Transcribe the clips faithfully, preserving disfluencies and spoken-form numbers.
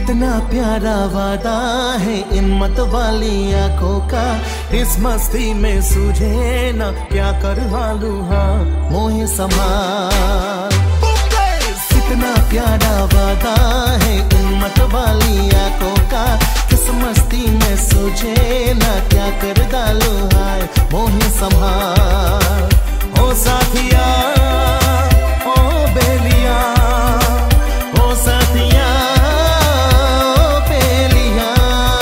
कितना प्यारा वादा है इन मत वाली आंखों का, इस मस्ती में सूझे ना क्या कर हालू हाँ मोहे संभाल। कितना प्यारा वादा है इन मत वाली आंखों का, किस मस्ती में सूझे ना क्या कर डालू हाय मोहे संभाल। ओ साथिया ओ बेलिया ओ साथिया ओ बेलिया,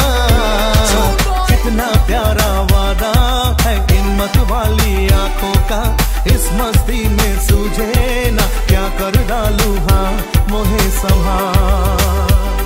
कितना प्यारा वादा है इन मत वाली आंखों का, इस मस्ती में सूझे ना क्या कर डालू हाँ मोहे संभाल।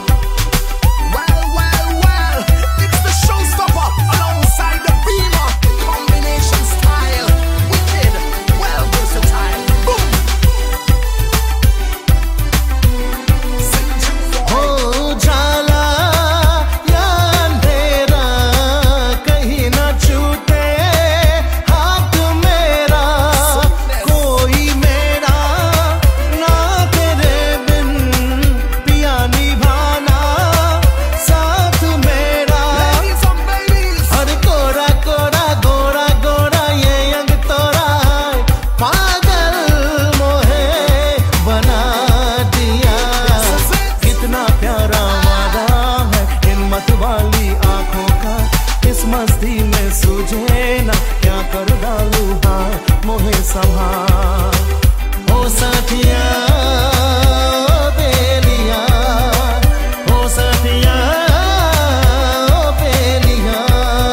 मस्ती में सूझे ना क्या कर डालू हाँ मोहे संभाल। ओ साथिया ओ बेलिया ओ साथिया ओ बेलिया,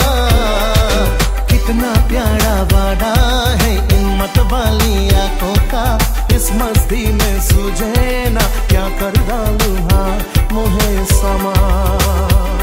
कितना प्यारा वादा है इन मत वाली आंखों का, इस मस्ती में सूझे ना क्या कर डालू हाँ मोहे संभाल।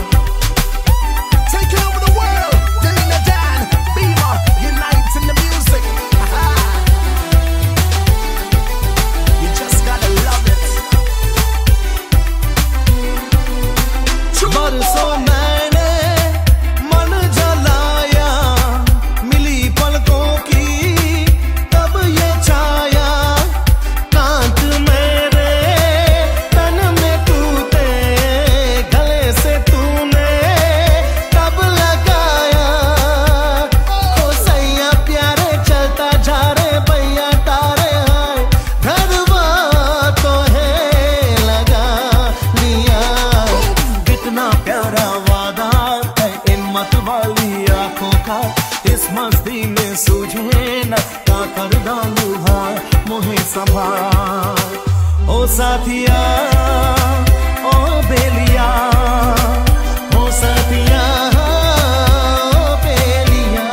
बरसों मैंने मन जलाया, मिली पलकों की तब ये छाया, कांच मेरे तन में टूटे गले से तूने तब लगाया। ओ सैया प्यारे चलता जा रे भैया तारे हाय, घरवा तो है लगा लिया। कितना प्यारा वादा है इन मत वाली आंखों का, इस मस्ती में सूझे ना क्या कर डालू हाँ मोहे संभाल। ओ साथिया ओ बेलिया ओ साथिया ओ बेलिया,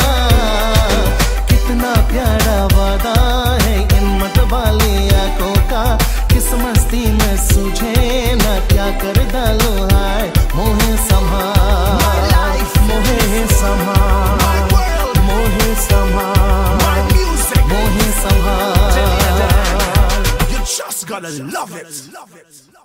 कितना प्यारा वादा है इन मत वाली आंखों का, किस मस्ती में सूझे ना क्या कर डालो हाय मोहे संभाल। मोहे संभाल मोहे संभाल मोहे संभाल। You just gotta love it.